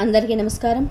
అందరికీ నమస్కారం.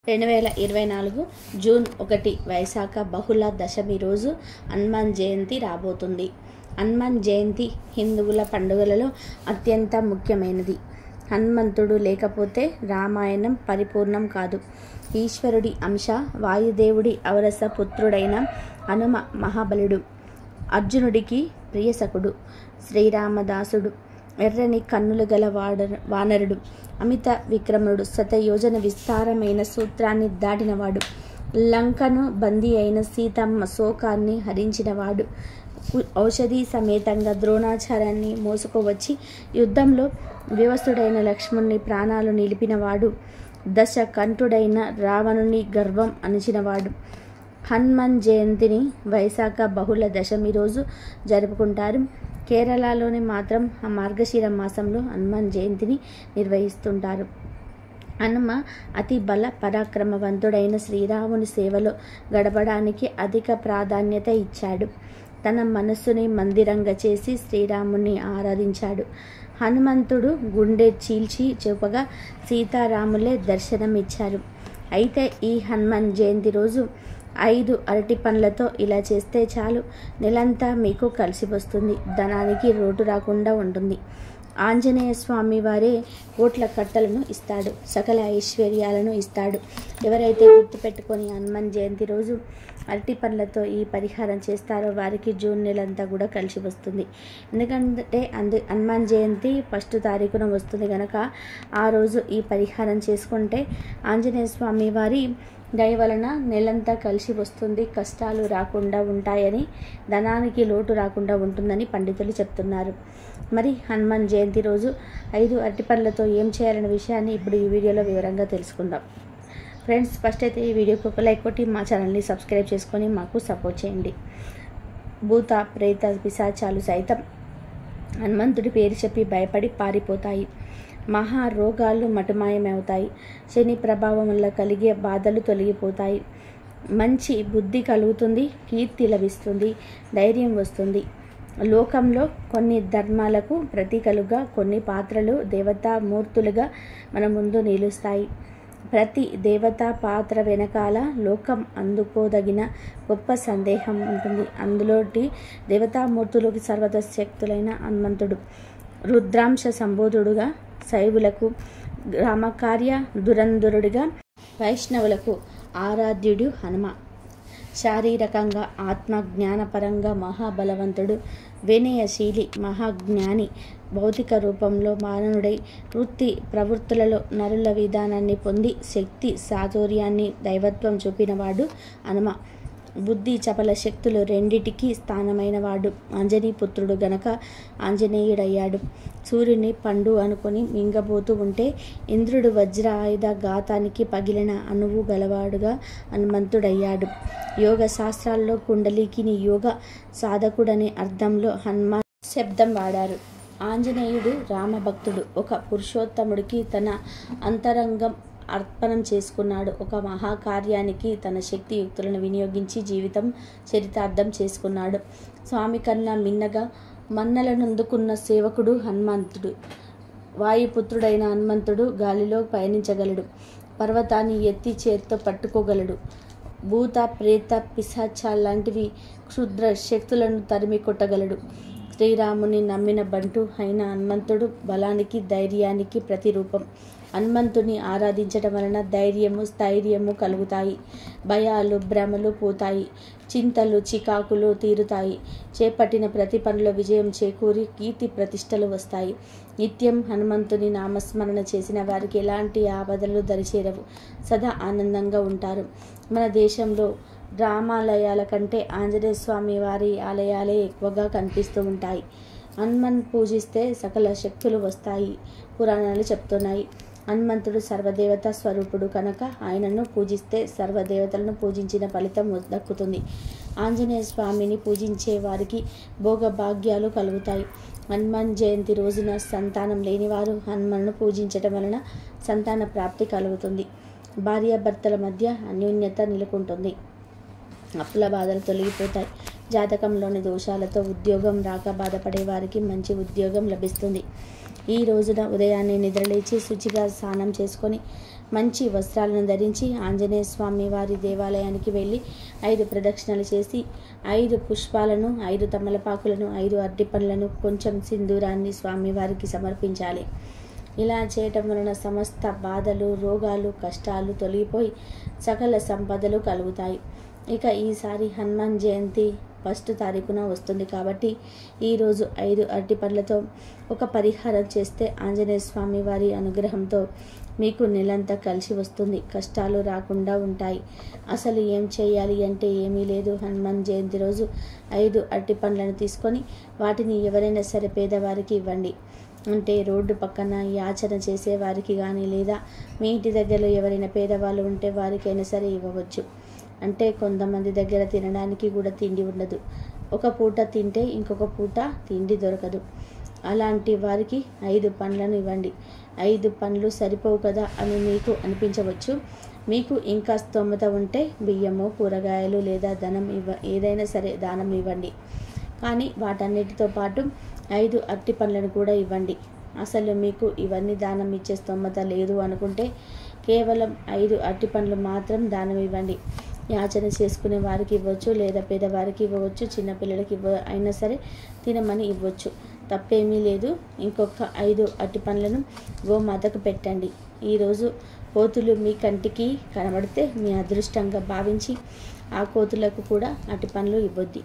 2024 జూన్ 1 వైశాఖ బహుళ దశమి రోజు హనుమాన్ జయంతి రాబోతుంది. హనుమాన్ జయంతి హిందువుల పండుగలలో అత్యంత ముఖ్యమైనది. హనుమంతుడు లేకపోతే రామాయణం పరిపూర్ణం కాదు. ఈశ్వరుడి అంశ, వాయుదేవుడి ఔరస పుత్రుడైన హనుమ మహాబలుడు, అర్జునుడికి ప్రియసకుడు, శ్రీరామదాసుడు, ఎర్రని కన్నులు గల వానరుడు, అమిత విక్రముడు, శతయోజన విస్తారమైన సూత్రాన్ని దాటినవాడు, లంకను బందీ అయిన సీతమ్మ శోకాన్ని హరించినవాడు, ఔషధి సమేతంగా ద్రోణాచార్యాన్ని మోసుకువచ్చి యుద్ధంలో వివసుడైన లక్ష్మణుని ప్రాణాలు నిలిపినవాడు, దశకంఠుడైన రావణుని గర్వం అణిచినవాడు. హనుమాన్ జయంతిని వైశాఖ బహుళ దశమి రోజు జరుపుకుంటారు. కేరళలోని మాత్రం మార్గశిర మాసంలో హనుమాన్ జయంతిని నిర్వహిస్తుంటారు. హనుమ అతి బల పరాక్రమవంతుడైన శ్రీరాముని సేవలో గడపడానికి అధిక ప్రాధాన్యత ఇచ్చాడు. తన మనస్సుని మందిరంగా చేసి శ్రీరాముని ఆరాధించాడు. హనుమంతుడు గుండె చీల్చి చూపగా సీతారాములే దర్శనమిచ్చారు. అయితే ఈ హనుమాన్ జయంతి రోజు 5 అరటి పండ్లతో ఇలా చేస్తే చాలు, నెలంతా మీకు కలిసి వస్తుంది, ధనానికి లోటు రాకుండా ఉంటుంది. ఆంజనేయ స్వామి వారే కోట్ల కట్టలను ఇస్తాడు, సకల ఐశ్వర్యాలను ఇస్తాడు. ఎవరైతే గుర్తుపెట్టుకొని హనుమాన్ జయంతి రోజు అరటి పండ్లతో ఈ పరిహారం చేస్తారో వారికి జూన్ నెలంతా కూడా కలిసి వస్తుంది. ఎందుకంటే హనుమాన్ జయంతి 1 తారీఖున వస్తుంది కనుక ఆ రోజు ఈ పరిహారం చేసుకుంటే ఆంజనేయ స్వామి వారి దయ వలన నెలంతా కలిసి వస్తుంది, కష్టాలు రాకుండా ఉంటాయని, ధనానికి లోటు రాకుండా ఉంటుందని పండితులు చెప్తున్నారు. మరి హనుమాన్ జయంతి రోజు 5 అరటి పండ్లతో ఏం చేయాలనే విషయాన్ని ఇప్పుడు ఈ వీడియోలో వివరంగా తెలుసుకుందాం. ఫ్రెండ్స్, ఫస్ట్ అయితే ఈ వీడియోకి ఒక లైక్ కొట్టి మా ఛానల్ని సబ్స్క్రైబ్ చేసుకొని మాకు సపోర్ట్ చేయండి. భూత ప్రేత పిశాచాలు సైతం హనుమంతుడి పేరు చెప్పి భయపడి పారిపోతాయి. మహారోగాలు మటుమాయమవుతాయి. శని ప్రభావం వల్ల కలిగే బాధలు తొలగిపోతాయి. మంచి బుద్ధి కలుగుతుంది, కీర్తి లభిస్తుంది, ధైర్యం వస్తుంది. లోకంలో కొన్ని ధర్మాలకు ప్రతీకలుగా కొన్ని పాత్రలు దేవతామూర్తులుగా మన ముందు నిలుస్తాయి. ప్రతి దేవతా పాత్ర వెనకాల లోకం అందుకోదగిన గొప్ప సందేహం ఉంటుంది. అందులోటి దేవతామూర్తులకి సర్వత శక్తులైన హనుమంతుడు, రుద్రాంశ సంబోధుడుగా శైవులకు, రామకార్య దురంధరుడిగా వైష్ణవులకు ఆరాధ్యుడు హనుమ. శారీరకంగా ఆత్మ జ్ఞానపరంగా మహాబలవంతుడు, వినయశీలి, మహాజ్ఞాని, భౌతిక రూపంలో మానవుడై వృత్తి ప్రవృత్తులలో నరుల విధానాన్ని పొంది శక్తి చాతుర్యాన్ని దైవత్వం చూపినవాడు హనుమ. బుద్ధి చపల శక్తులు రెండిటికి స్థానమైనవాడు. ఆంజనీ పుత్రుడు గనక ఆంజనేయుడయ్యాడు. సూర్యుని పండు అనుకొని మింగబోతూ ఉంటే ఇంద్రుడు వజ్ర ఆయుధ ఘాతానికి పగిలిన అణువు గలవాడుగా హనుమంతుడయ్యాడు. యోగ శాస్త్రాల్లో కుండలికిని యోగ సాధకుడనే అర్థంలో హనుమాన్ శబ్దం వాడారు. ఆంజనేయుడు రామభక్తుడు. ఒక పురుషోత్తముడికి తన అంతరంగం అర్పణం చేసుకున్నాడు. ఒక మహాకార్యానికి తన శక్తియుక్తులను వినియోగించి జీవితం చరితార్థం చేసుకున్నాడు. స్వామి కన్నా మిన్నగా మన్నలనందుకున్న సేవకుడు హనుమంతుడు. వాయుపుత్రుడైన హనుమంతుడు గాలిలో పయనించగలడు, పర్వతాన్ని ఎత్తి చేత్తో పట్టుకోగలడు, భూత ప్రేత పిశాచాలాంటివి క్షుద్ర శక్తులను తరిమి కొట్టగలడు. శ్రీరాముని నమ్మిన బంటు అయిన హనుమంతుడు బలానికి ధైర్యానికి ప్రతిరూపం. హనుమంతుని ఆరాధించడం వలన ధైర్యము స్థైర్యము కలుగుతాయి, భయాలు భ్రమలు పోతాయి, చింతలు చికాకులు తీరుతాయి, చేపట్టిన ప్రతి పనిలో విజయం చేకూరి కీర్తి ప్రతిష్టలు వస్తాయి. నిత్యం హనుమంతుని నామస్మరణ చేసిన వారికి ఎలాంటి ఆపదలు దరిచేరవు, సదా ఆనందంగా ఉంటారు. మన దేశంలో రామాలయాల కంటే ఆంజనేయ స్వామి వారి ఆలయాలే ఎక్కువగా కనిపిస్తూ ఉంటాయి. హనుమన్ పూజిస్తే సకల శక్తులు వస్తాయి పురాణాలు చెప్తున్నాయి. హనుమంతుడు సర్వదేవత స్వరూపుడు కనుక ఆయనను పూజిస్తే సర్వదేవతలను పూజించిన ఫలితం దక్కుతుంది. ఆంజనేయ స్వామిని పూజించే వారికి భోగభాగ్యాలు కలుగుతాయి. హనుమాన్ జయంతి రోజున సంతానం లేనివారు హనుమను పూజించడం వలన సంతాన ప్రాప్తి కలుగుతుంది. భార్యాభర్తల మధ్య అన్యోన్యత నెలకొంటుంది. అప్పుల బాధలు తొలగిపోతాయి. జాతకంలోని దోషాలతో ఉద్యోగం రాక బాధపడే వారికి మంచి ఉద్యోగం లభిస్తుంది. ఈ రోజున ఉదయాన్నే నిద్రలేచి శుచిగా స్నానం చేసుకొని మంచి వస్త్రాలను ధరించి ఆంజనేయ స్వామి వారి దేవాలయానికి వెళ్ళి 5 ప్రదక్షిణలు చేసి 5 పుష్పాలను 5 తమలపాకులను 5 అరటిపండ్లను కొంచెం సింధూరాన్ని స్వామివారికి సమర్పించాలి. ఇలా చేయటం వలన సమస్త బాధలు, రోగాలు, కష్టాలు తొలగిపోయి సకల సంపదలు కలుగుతాయి. ఇక ఈసారి హనుమాన్ జయంతి 1 తారీఖున వస్తుంది కాబట్టి ఈరోజు 5 అరటిపండ్లతో ఒక పరిహారం చేస్తే ఆంజనేయ స్వామి వారి అనుగ్రహంతో మీకు నెలంతా కలిసి వస్తుంది, కష్టాలు రాకుండా ఉంటాయి. అసలు ఏం చేయాలి అంటే ఏమీ లేదు. హనుమాన్ జయంతి రోజు 5 అరటిపండ్లను తీసుకొని వాటిని ఎవరైనా సరే పేదవారికి ఇవ్వండి. అంటే రోడ్డు పక్కన యాచన చేసేవారికి కానీ లేదా మీ ఇంటి దగ్గరలో ఎవరైనా పేదవాళ్ళు ఉంటే వారికైనా సరే ఇవ్వవచ్చు. అంటే కొంతమంది దగ్గర తినడానికి కూడా తిండి ఉండదు, ఒక పూట తింటే ఇంకొక పూట తిండి దొరకదు. అలాంటి వారికి 5 పండ్లను ఇవ్వండి. 5 పండ్లు సరిపోవు కదా అని మీకు అనిపించవచ్చు. మీకు ఇంకా స్తోమత ఉంటే బియ్యము, కూరగాయలు లేదా ధనం ఏదైనా సరే దానం ఇవ్వండి. కానీ వాటన్నిటితో పాటు 5 అరటి పండ్లను కూడా ఇవ్వండి. అసలు మీకు ఇవన్నీ దానం ఇచ్చే స్తోమత లేదు అనుకుంటే కేవలం 5 అరటి పండ్లు మాత్రం దానం ఇవ్వండి. యాచన చేసుకునే వారికి ఇవ్వచ్చు, లేదా పేదవారికి ఇవ్వవచ్చు, చిన్నపిల్లలకి అయినా సరే తినమని ఇవ్వచ్చు, తప్పేమీ లేదు. ఇంకొక 5 అరటి పండ్లను గోమాతకు పెట్టండి. ఈరోజు కోతులు మీ కంటికి కనబడితే మీ అదృష్టంగా భావించి ఆ కోతులకు కూడా అరటి పండ్లు ఇవ్వద్ది.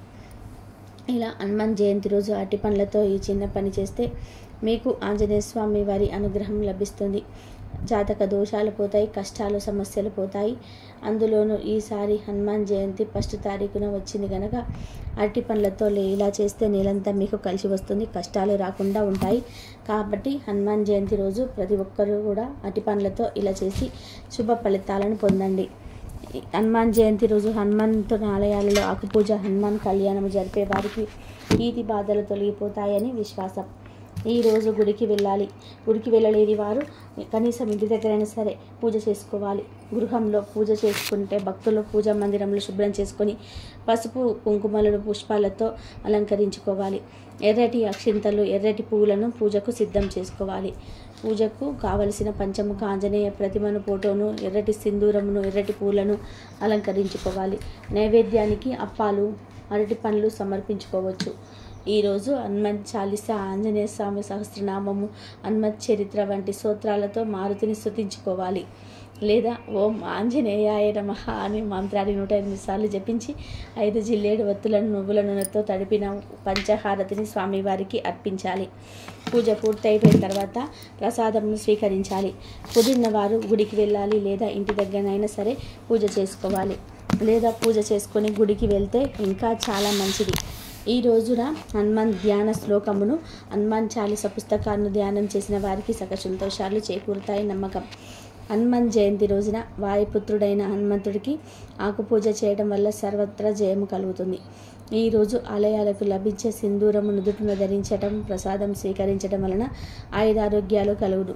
ఇలా హనుమాన్ జయంతి రోజు అరటి పండ్లతో ఈ చిన్న పని చేస్తే మీకు ఆంజనేయ స్వామి వారి అనుగ్రహం లభిస్తుంది. జాతక దోషాలు పోతాయి, కష్టాలు సమస్యలు పోతాయి. అందులోనూ ఈసారి హనుమాన్ జయంతి 1 తారీఖున వచ్చింది కనుక అరటి పండ్లతో ఇలా చేస్తే నెలంతా మీకు కలిసి వస్తుంది, కష్టాలు రాకుండా ఉంటాయి. కాబట్టి హనుమాన్ జయంతి రోజు ప్రతి ఒక్కరూ కూడా అరటి పండ్లతో ఇలా చేసి శుభ ఫలితాలను పొందండి. హనుమాన్ జయంతి రోజు హనుమంతుని ఆలయాలలో ఆకుపూజ, హనుమాన్ కళ్యాణం జరిపే వారికి ఈతి బాధలు తొలగిపోతాయని విశ్వాసం. ఈరోజు గుడికి వెళ్ళాలి. గుడికి వెళ్ళలేని వారు కనీసం ఇంటి దగ్గరైనా సరే పూజ చేసుకోవాలి. గృహంలో పూజ చేసుకుంటే భక్తులు పూజా మందిరంలో శుభ్రం చేసుకొని పసుపు, కుంకుమలను, పుష్పాలతో అలంకరించుకోవాలి. ఎర్రటి అక్షింతలు, ఎర్రటి పువ్వులను పూజకు సిద్ధం చేసుకోవాలి. పూజకు కావలసిన పంచముఖ ఆంజనేయ ప్రతిమను, ఫోటోను, ఎర్రటి సింధూరమును, ఎర్రటి పూలను అలంకరించుకోవాలి. నైవేద్యానికి అప్పాలు, అరటి పండ్లు సమర్పించుకోవచ్చు. ఈరోజు హనుమత్ చాలీసా, ఆంజనేయ స్వామి సహస్రనామము, హనుమత్ చరిత్ర వంటి స్తోత్రాలతో మారుతిని స్తుతించుకోవాలి. లేదా ఓం ఆంజనేయాయ నమః అని మంత్రాన్ని 108 సార్లు జపించి 5 జిల్లేడు ఒత్తులను నువ్వుల నూనెతో తడిపిన పంచహారతిని స్వామివారికి అర్పించాలి. పూజ పూర్తయిపోయిన తర్వాత ప్రసాదంను స్వీకరించాలి. కుదిరిన వారు గుడికి వెళ్ళాలి, లేదా ఇంటి దగ్గరైనా సరే పూజ చేసుకోవాలి. లేదా పూజ చేసుకొని గుడికి వెళ్తే ఇంకా చాలా మంచిది. ఈ రోజున హనుమాన్ ధ్యాన శ్లోకమును, హనుమాన్ చాలీస పుస్తకాలను ధ్యానం చేసిన వారికి సకల సంతోషాలు చేకూరుతాయి నమ్మకం. హనుమాన్ జయంతి రోజున వాయుపుత్రుడైన హనుమంతుడికి ఆకుపూజ చేయడం వల్ల సర్వత్రా జయము కలుగుతుంది. ఈరోజు ఆలయాలకు లభించే సింధూరము నుదుటిన ధరించడం, ప్రసాదం స్వీకరించడం వలన ఆయురారోగ్యాలు కలుగును.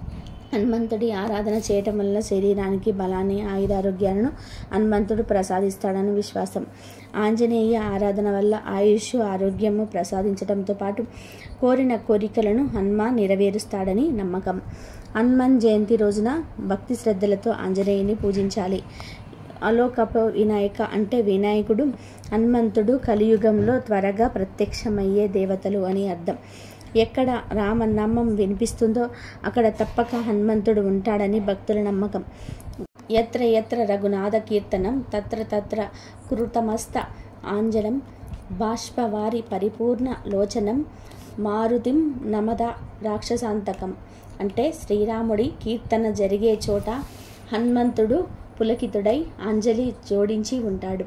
హనుమంతుడి ఆరాధన చేయటం వల్ల శరీరానికి బలాన్ని, ఆయురారోగ్యాలను హనుమంతుడు ప్రసాదిస్తాడని విశ్వాసం. ఆంజనేయ ఆరాధన వల్ల ఆయుష్, ఆరోగ్యము ప్రసాదించడంతో పాటు కోరిన కోరికలను హనుమాన్ నెరవేరుస్తాడని నమ్మకం. హనుమాన్ జయంతి రోజున భక్తి శ్రద్ధలతో ఆంజనేయుని పూజించాలి. అలోకప వినాయక అంటే వినాయకుడు, హనుమంతుడు కలియుగంలో త్వరగా ప్రత్యక్షమయ్యే దేవతలు అని అర్థం. ఎక్కడ రామనామం వినిపిస్తుందో అక్కడ తప్పక హనుమంతుడు ఉంటాడని భక్తుల నమ్మకం. ఎత్ర ఎత్ర రఘునాథ కీర్తనం తత్ర తత్ర కృతమస్త ఆంజలం బాష్పవారి పరిపూర్ణ లోచనం మారుతిం నమద రాక్షసాంతకం. అంటే శ్రీరాముడి కీర్తన జరిగే చోట హనుమంతుడు పులకితుడై అంజలి జోడించి ఉంటాడు.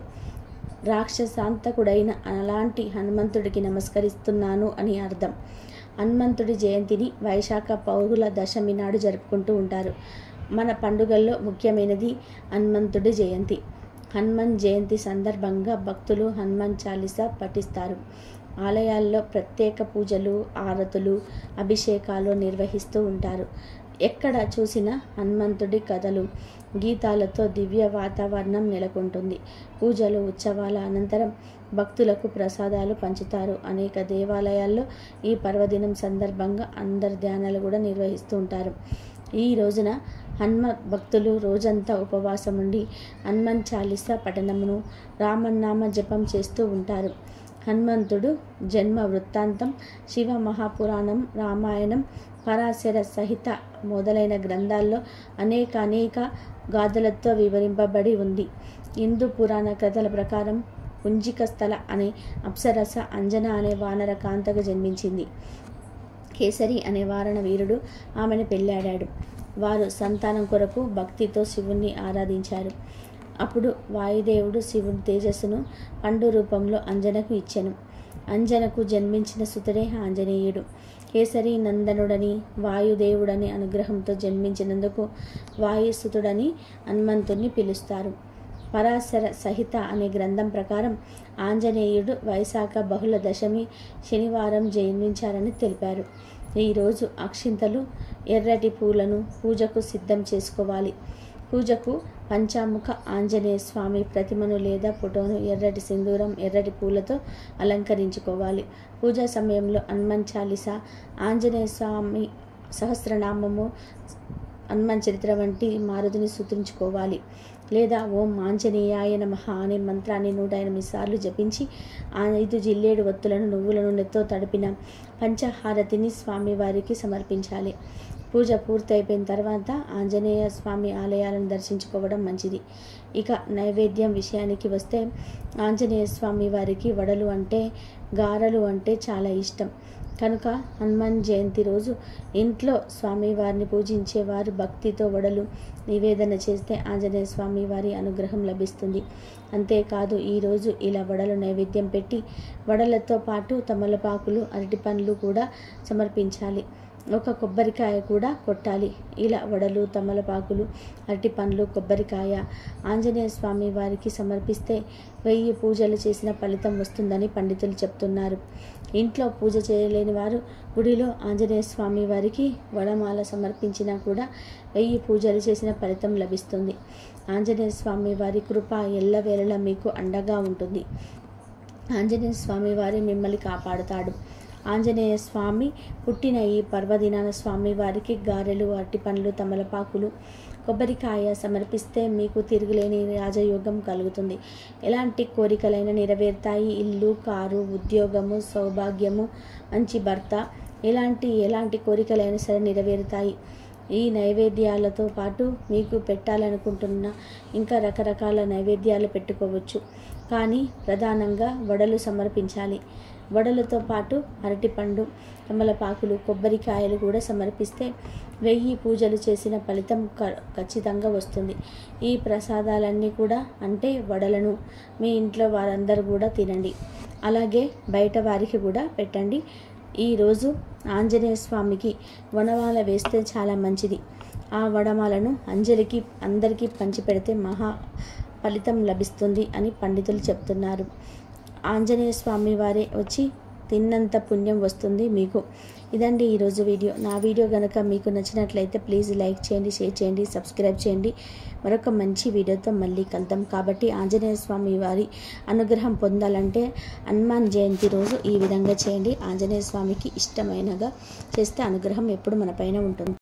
రాక్షసాంతకుడైన అలాంటి హనుమంతుడికి నమస్కరిస్తున్నాను అని అర్థం. హనుమంతుడి జయంతిని వైశాఖ బహుళ దశమి నాడు జరుపుకుంటూ ఉంటారు. మన పండుగల్లో ముఖ్యమైనది హనుమంతుడి జయంతి. హనుమాన్ జయంతి సందర్భంగా భక్తులు హనుమాన్ చాలీసా పఠిస్తారు. ఆలయాల్లో ప్రత్యేక పూజలు, ఆరతులు, అభిషేకాలు నిర్వహిస్తూ ఉంటారు. ఎక్కడ చూసినా హనుమంతుడి కథలు, గీతాలతో దివ్య వాతావరణం నెలకొంటుంది. పూజలు, ఉత్సవాల అనంతరం భక్తులకు ప్రసాదాలు పంచుతారు. అనేక దేవాలయాల్లో ఈ పర్వదినం సందర్భంగా అందరు ధ్యానాలు కూడా నిర్వహిస్తూ ఉంటారు. ఈ రోజున హనుమ భక్తులు రోజంతా ఉపవాసం ఉండి హనుమాన్ చాలీసా పఠనమును రామనామ జపం చేస్తూ ఉంటారు. హనుమంతుడు జన్మ వృత్తాంతం, శివ మహాపురాణం, రామాయణం, పరాశర సహిత మొదలైన గ్రంథాల్లో అనేక గాథలతో వివరింపబడి ఉంది. హిందూ పురాణ కథల ప్రకారం కుంజిక స్థల అనే అప్సరస అంజన అనే వానర కాంతకు జన్మించింది. కేసరి అనే వారణ వీరుడు ఆమెను పెళ్ళాడాడు. వారు సంతానం కొరకు భక్తితో శివుణ్ణి ఆరాధించారు. అప్పుడు వాయుదేవుడు శివుని తేజస్సును పండు రూపంలో అంజనకు ఇచ్చెను. అంజనకు జన్మించిన సుతుడే ఆంజనేయుడు. కేసరి నందనుడని వాయుదేవుడని అనుగ్రహంతో జన్మించినందుకు వాయుసుతుడని హనుమంతుణ్ణి పిలుస్తారు. పరాశర సహిత అనే గ్రంథం ప్రకారం ఆంజనేయుడు వైశాఖ బహుళ దశమి శనివారం జన్మించారని తెలిపారు. ఈరోజు అక్షింతలు, ఎర్రటి పూలను పూజకు సిద్ధం చేసుకోవాలి. పూజకు పంచాముఖ ఆంజనేయ స్వామి ప్రతిమను లేదా ఫోటోను ఎర్రటి సింధూరం, ఎర్రటి పూలతో అలంకరించుకోవాలి. పూజా సమయంలో హనుమాన్ చాలీసా, ఆంజనేయ స్వామి సహస్రనామము, హనుమాన్ చరిత్ర వంటి మారుతిని స్తుతించుకోవాలి. లేదా ఓం ఆంజనేయాయ నమః అనే మంత్రాన్ని 108 సార్లు జపించి 5 జిల్లేడు ఒత్తులను నువ్వుల నూనెతో తడిపిన పంచహారతిని స్వామివారికి సమర్పించాలి. పూజ పూర్తయిపోయిన తర్వాత ఆంజనేయ స్వామి ఆలయాలను దర్శించుకోవడం మంచిది. ఇక నైవేద్యం విషయానికి వస్తే ఆంజనేయ స్వామి వారికి వడలు అంటే, గారెలు అంటే చాలా ఇష్టం. కనుక హనుమాన్ జయంతి రోజు ఇంట్లో స్వామివారిని పూజించేవారు భక్తితో వడలు నివేదన చేస్తే ఆంజనేయ స్వామి వారి అనుగ్రహం లభిస్తుంది. అంతేకాదు ఈరోజు ఇలా వడలు నైవేద్యం పెట్టి వడలతో పాటు తమలపాకులు, అరటిపండ్లు కూడా సమర్పించాలి. ఒక కొబ్బరికాయ కూడా కొట్టాలి. ఇలా వడలు, తమలపాకులు, అరటిపండ్లు, కొబ్బరికాయ ఆంజనేయ స్వామి వారికి సమర్పిస్తే 1000 పూజలు చేసిన ఫలితం వస్తుందని పండితులు చెప్తున్నారు. ఇంట్లో పూజ చేయలేని వారు గుడిలో ఆంజనేయ స్వామి వారికి వడమాల సమర్పించినా కూడా 1000 పూజలు చేసిన ఫలితం లభిస్తుంది. ఆంజనేయ స్వామి వారి కృప ఎల్లవేళలా మీకు అండగా ఉంటుంది. ఆంజనేయ స్వామి వారి మిమ్మల్ని కాపాడుతాడు. ఆంజనేయ స్వామి పుట్టిన ఈ పర్వదినాన స్వామి వారికి గారెలు, అరటిపండ్లు, తమలపాకులు, కొబ్బరికాయ సమర్పిస్తే మీకు తిరుగులేని రాజయోగం కలుగుతుంది. ఎలాంటి కోరికలైనా నెరవేరుతాయి. ఇల్లు, కారు, ఉద్యోగము, సౌభాగ్యము, మంచి భర్త, ఎలాంటి కోరికలైనా సరే నెరవేరుతాయి. ఈ నైవేద్యాలతో పాటు మీకు పెట్టాలనుకుంటున్న ఇంకా రకరకాల నైవేద్యాలు పెట్టుకోవచ్చు. కానీ ప్రధానంగా వడలు సమర్పించాలి. వడలతో పాటు అరటిపండు, తమలపాకులు, కొబ్బరికాయలు కూడా సమర్పిస్తే 1000 పూజలు చేసిన ఫలితం ఖచ్చితంగా వస్తుంది. ఈ ప్రసాదాలన్నీ కూడా అంటే వడలను మీ ఇంట్లో వారందరూ కూడా తినండి. అలాగే బయట వారికి కూడా పెట్టండి. ఈరోజు ఆంజనేయ స్వామికి వనమాల వేస్తే చాలా మంచిది. ఆ వడమాలను అందరికీ పంచిపెడితే మహా ఫలితం లభిస్తుంది అని పండితులు చెప్తున్నారు. ఆంజనేయ స్వామి వారే వచ్చి తిన్నంత పుణ్యం వస్తుంది మీకు. ఇదండి ఈరోజు వీడియో. నా వీడియో కనుక మీకు నచ్చినట్లయితే ప్లీజ్ లైక్ చేయండి, షేర్ చేయండి, సబ్స్క్రైబ్ చేయండి. మరొక మంచి వీడియోతో మళ్ళీ కలుద్దాం. కాబట్టి ఆంజనేయ స్వామి వారి అనుగ్రహం పొందాలంటే హనుమాన్ జయంతి రోజు ఈ విధంగా చేయండి. ఆంజనేయ స్వామికి ఇష్టమైనగా చేస్తే అనుగ్రహం ఎప్పుడు మన పైన ఉంటుంది.